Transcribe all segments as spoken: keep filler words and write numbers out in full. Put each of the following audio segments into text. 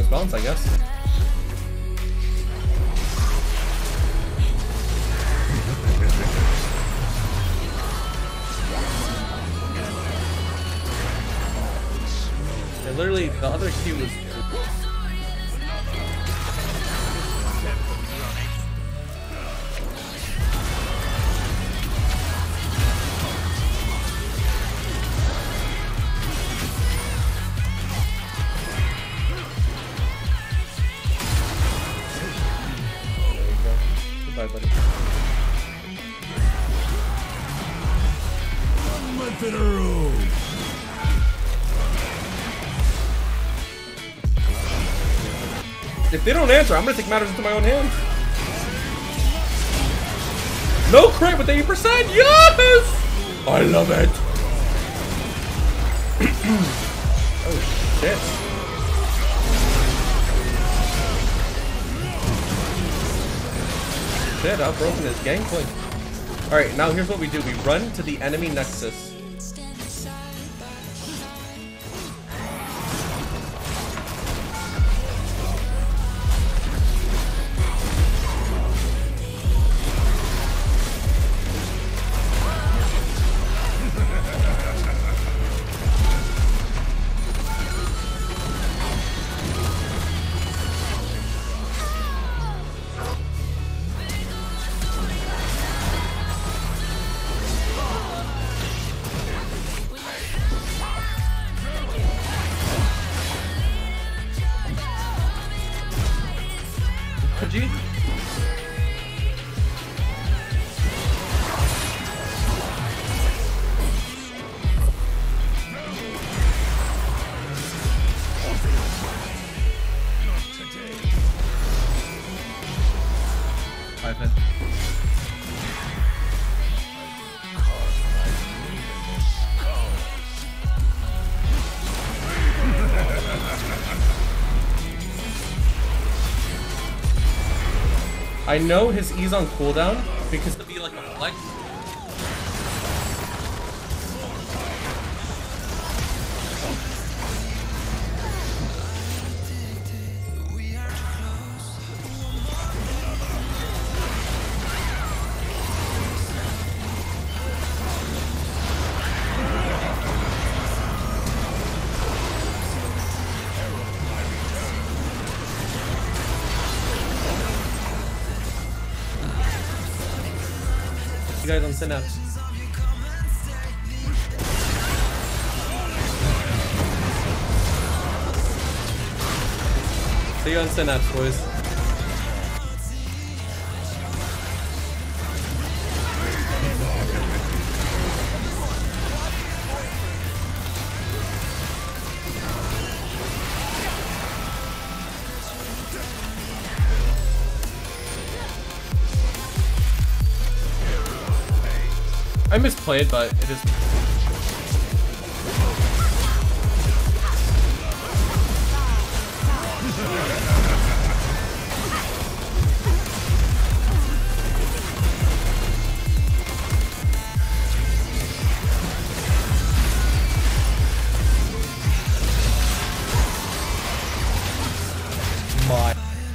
this balance, I guess. And literally, the other Q was. Goodbye, buddy. One month in a row. If they don't answer, I'm gonna take matters into my own hands. No crit with eighty percent. Yes! I love it. Oh shit. Shit, I've broken his gangplank. Alright, now here's what we do. We run to the enemy nexus. G? Five minutes. I know his E's on cooldown because it'll be like a flex. You guys on Synapse. See you on Synapse, boys. I misplayed, but it is. My.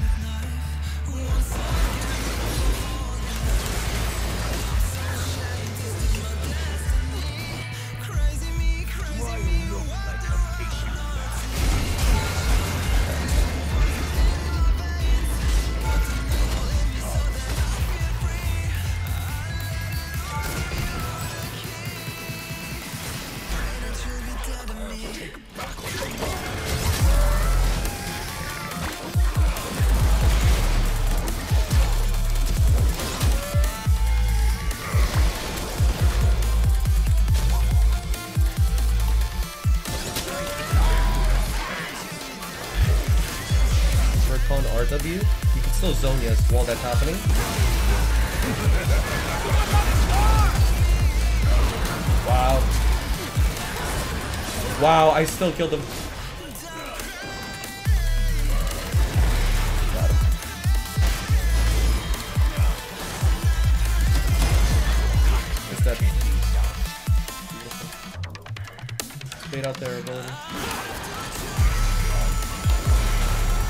R W, you can still zone yes while that's happening. Wow. Wow, I still killed him. Got him. It's that. Beautiful. Fade out their ability.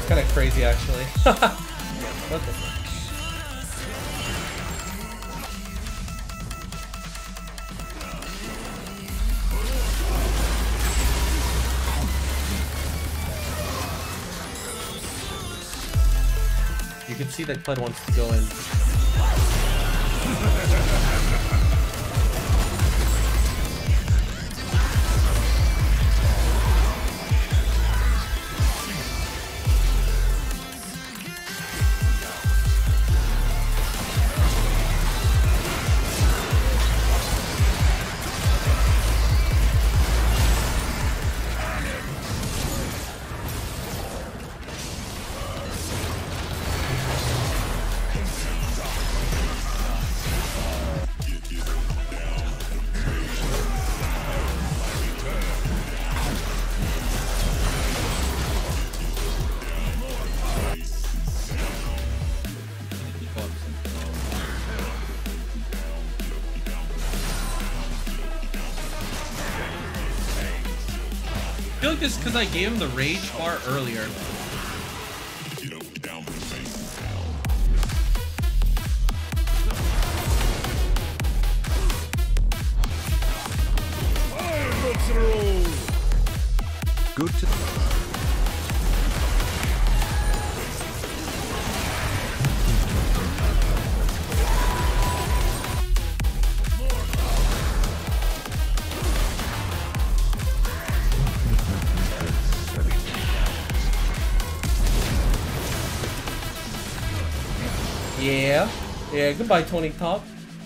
kind of crazy, actually. What the fuck? You can see that Kled wants to go in. I feel like this is because I gave him the rage bar earlier. Good to Yeah. Yeah, goodbye, Tony Top.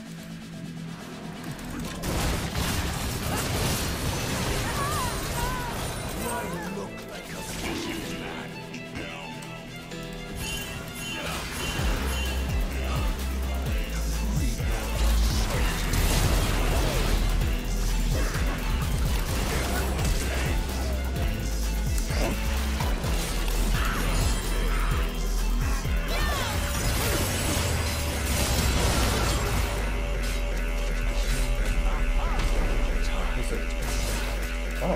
Oh,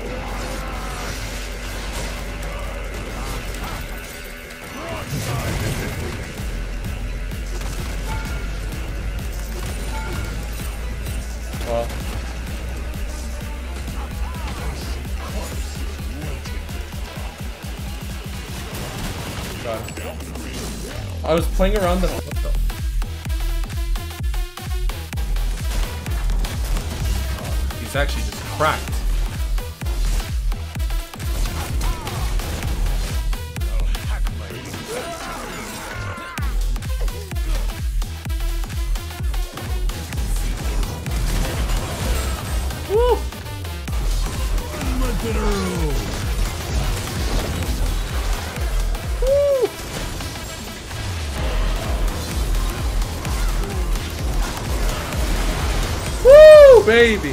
well. God. I was playing around the. What the? He's actually just cracked. Woo! Woo! Woo, baby!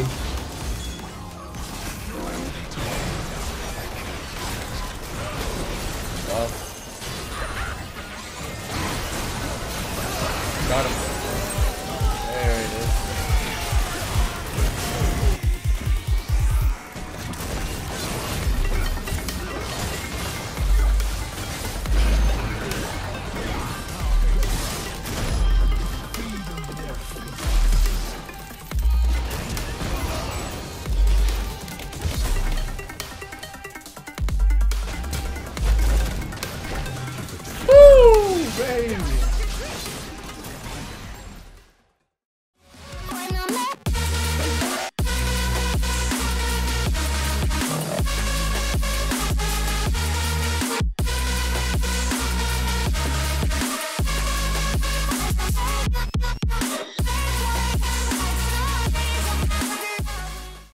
Well, got him. There it is. Woo, baby!